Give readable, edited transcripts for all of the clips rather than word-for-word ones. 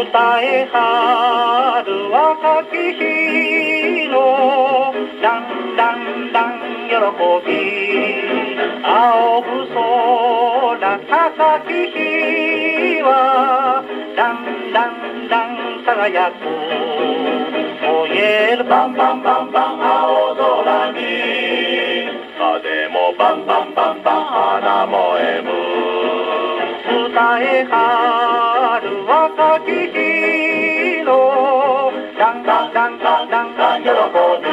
歌え春若き日のだんだんだん喜び青ぶ空高き日はだんだんだん輝く燃えるバンバンバンバン青空に風もバンバンバンバン花もえむ歌え春若き日のだんだんだんだんだんだん喜び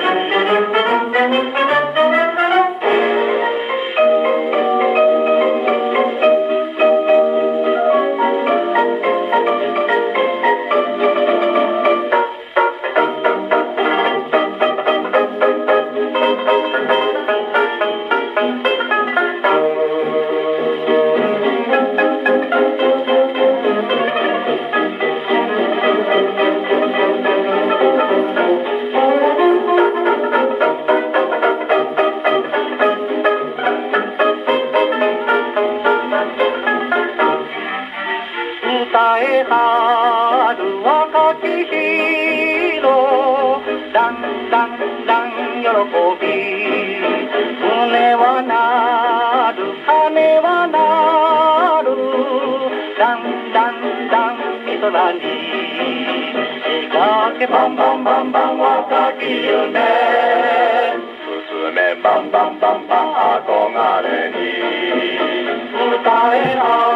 歌え春若き日のだんだんだん喜び胸は鳴る鐘は鳴るだんだんだん美空に描けバンバンバンバン若き夢進めバンバンバンバン憧れに歌え春